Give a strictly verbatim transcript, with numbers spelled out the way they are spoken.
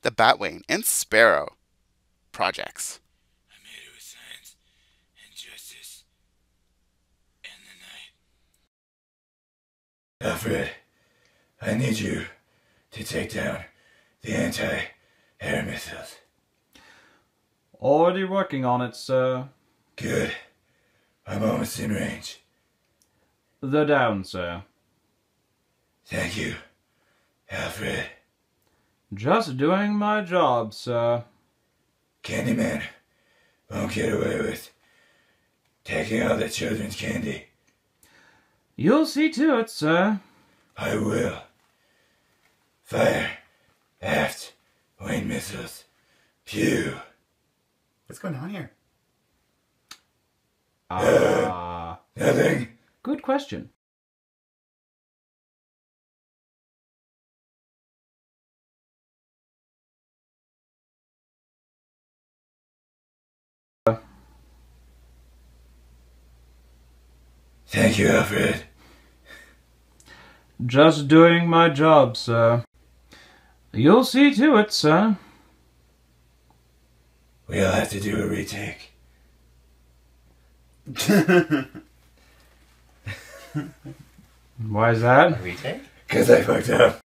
the Batwing and Sparrow projects. I made it with science and justice and the night. Alfred, I need you to take down the anti-air missiles. Already working on it, sir. Good. I'm almost in range. They're down, sir. Thank you, Alfred. Just doing my job, sir. Candyman won't get away with taking all the children's candy. You'll see to it, sir. I will. Fire. Aft. Wing missiles. Pew. What's going on here? Ah. Uh, Nothing. Good question. Thank you, Alfred. Just doing my job, sir. You'll see to it, sir. We'll have to do a retake. Why is that? Retake? Because I fucked up.